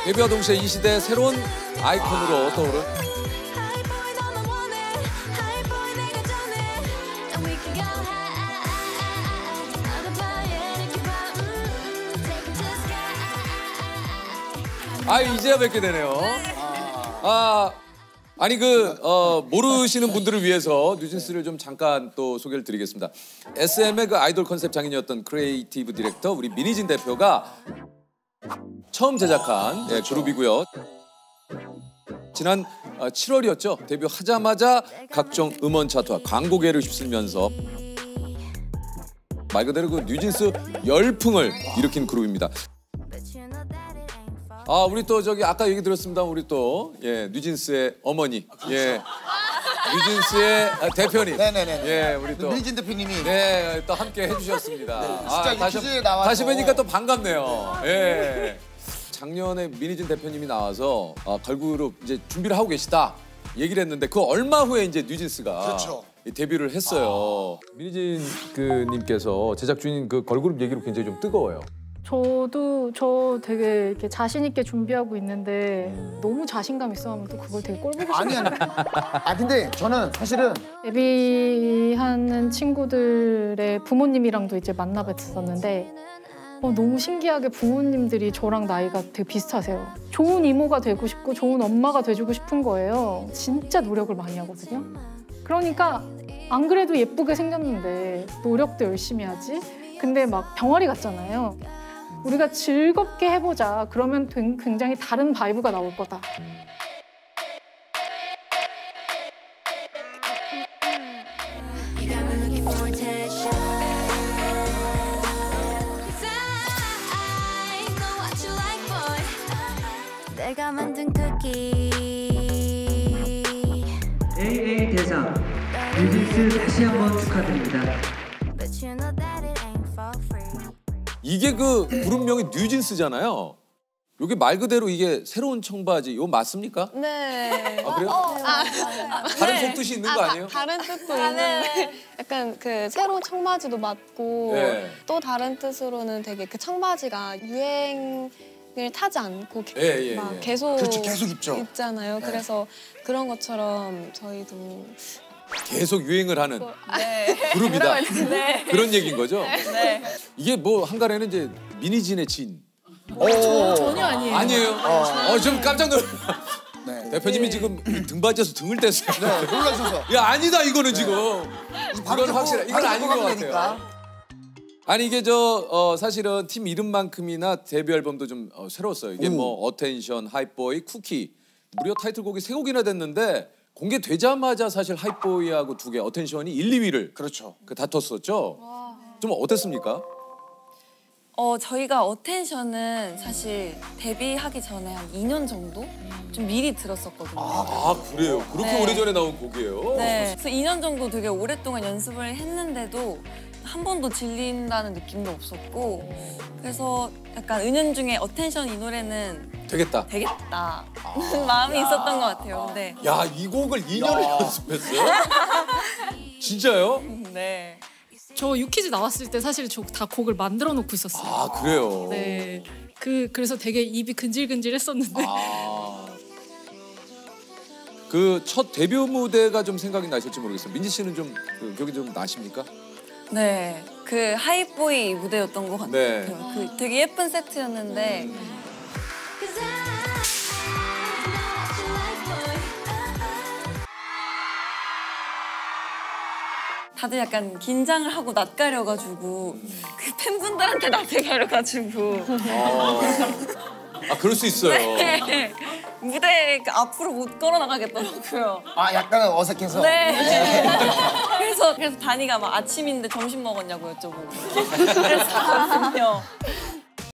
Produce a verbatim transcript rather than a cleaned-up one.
데뷔와 동시에 이 시대의 새로운 아이콘으로 떠오른 아 이제야 뵙게 되네요. 아 아니 그 어, 모르시는 분들을 위해서 뉴진스를 좀 잠깐 또 소개를 드리겠습니다. 에스엠의 그 아이돌 컨셉 장인이었던 크리에이티브 디렉터 우리 민희진 대표가 처음 제작한 예, 그룹이고요. 지난 칠월이었죠. 데뷔하자마자 각종 음원 차트와 광고계를 휩쓸면서 말 그대로 그 뉴진스 열풍을 일으킨 그룹입니다. 아 우리 또 저기 아까 얘기 들었습니다. 우리 또 예, 뉴진스의 어머니, 예, 뉴진스의 대표님, 네네네. 예, 우리 또 민희진 대표님이 네, 또 함께 해주셨습니다. 네, 진짜 아, 이 다시, 퀴즈에 나와서 다시 뵈니까 또 반갑네요. 예. 작년에 민희진 대표님이 나와서 아, 걸그룹 이제 준비를 하고 계시다 얘기를 했는데 그 얼마 후에 이제 뉴진스가 그렇죠. 데뷔를 했어요. 아. 민희진 그 님께서 제작진인 그 걸그룹 얘기로 굉장히 좀 뜨거워요. 저도 저 되게 이렇게 자신 있게 준비하고 있는데 너무 자신감 있어 하면 또 그걸 되게 꼴보기 싫어요. 아니 아니. 아 근데 저는 사실은 데뷔하는 친구들의 부모님이랑도 이제 만나뵀었는데 어, 너무 신기하게 부모님들이 저랑 나이가 되게 비슷하세요. 좋은 이모가 되고 싶고 좋은 엄마가 돼주고 싶은 거예요. 진짜 노력을 많이 하거든요. 그러니까 안 그래도 예쁘게 생겼는데 노력도 열심히 하지? 근데 막 병아리 같잖아요. 우리가 즐겁게 해보자. 그러면 굉장히 다른 바이브가 나올 거다. 내가 만든 쿠키 에이에이 대상 뉴진스 다시 한번 축하드립니다. 이게 그 그룹명이 뉴진스잖아요. 이게 말 그대로 이게 새로운 청바지, 이거 맞습니까? 네. 아 그래요? 어, 아, 다른 네. 속뜻이 있는 아, 거 아니에요? 다, 다른 뜻도 있는데 약간 그 새로운 청바지도 맞고 네. 또 다른 뜻으로는 되게 그 청바지가 유행을 타지 않고 예, 예, 막 예. 계속, 그렇죠, 계속 입죠. 있잖아요. 네. 그래서 그런 것처럼 저희도 계속 유행을 하는 네. 그룹이다. 네. 그런 얘기인 거죠? 네. 이게 뭐 한간에는 이제 민희진의 진. 오. 전혀 아니에요. 아니에요? 어. 어, 좀 깜짝 놀랐 네. 대표님이 지금 등받이에서 등을 뗐어요. 네, 놀라셔서. 야 아니다 이거는 지금. 바로 이건 확실해. 이건 바로 아닌 것 넘어가면 같아요. 되니까. 아니 이게 저 어, 사실은 팀 이름만큼이나 데뷔 앨범도 좀 어, 새로웠어요. 이게 오. 뭐 어텐션, 하이보이, 쿠키 무려 타이틀곡이 세 곡이나 됐는데 공개되자마자 사실 하이보이하고 두 개, 어텐션이 일, 이 위를 그렇죠. 그 다퉜었죠. 좀 어땠습니까? 어 저희가 어텐션은 사실 데뷔하기 전에 한 이 년 정도 좀 미리 들었었거든요. 아 그래요? 그렇게 네. 오래전에 나온 곡이에요? 네. 그래서 이 년 정도 되게 오랫동안 연습을 했는데도 한 번도 질린다는 느낌도 없었고 그래서 약간 은연중에 어텐션 이 노래는 되겠다. 되겠다 마음이 있었던 것 같아요. 근데 야 이 곡을 이 년을 연습했어요? 진짜요? 네. 저 유퀴즈 나왔을 때 사실 저 다 곡을 만들어 놓고 있었어요. 아 그래요? 네. 그 그래서 되게 입이 근질근질했었는데. 아. 그 첫 데뷔 무대가 좀 생각이 나실지 모르겠어요. 민지 씨는 좀 그, 기억이 좀 나십니까? 네. 그 하이보이 무대였던 것 같아요. 네. 그 되게 예쁜 세트였는데 다들 약간 긴장을 하고 낯가려가지고 그 팬분들한테 낯가려가지고 아, 아 그럴 수 있어요. 네. 무대 그 앞으로 못 걸어 나가겠더라고요. 아 약간 어색해서. 네. 그래서 그래서 다니가 막 아침인데 점심 먹었냐고 여쭤보고 그랬었거든요.